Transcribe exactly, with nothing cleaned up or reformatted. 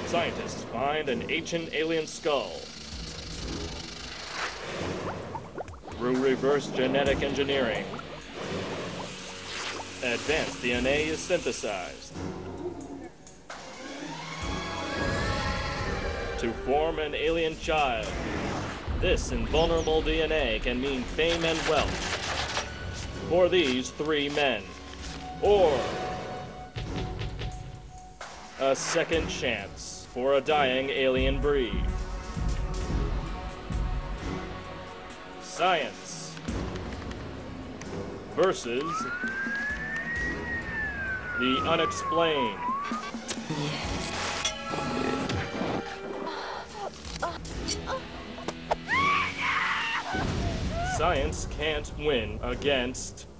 Scientists find an ancient alien skull. Through reverse genetic engineering, advanced D N A is synthesized to form an alien child. This invulnerable D N A can mean fame and wealth for these three men, or a second chance for a dying alien breed. Science versus the unexplained. Science can't win against